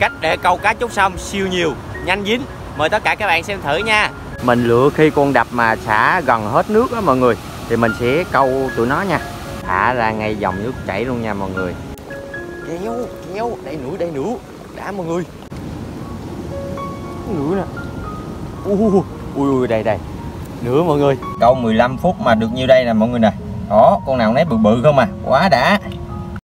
cách để câu cá chốt sông siêu nhiều, nhanh dính. Mời tất cả các bạn xem thử nha. Mình lựa khi con đập mà xả gần hết nước đó mọi người, thì mình sẽ câu tụi nó nha. Thả ra ngay dòng nước chảy luôn nha mọi người. Kéo, kéo, đây nữa. Đã mọi người. Nữa nè. Ui, đây. Nữa mọi người. Câu 15 phút mà được nhiêu đây nè mọi người nè. Đó, con nào nấy bự bự không à. Quá đã.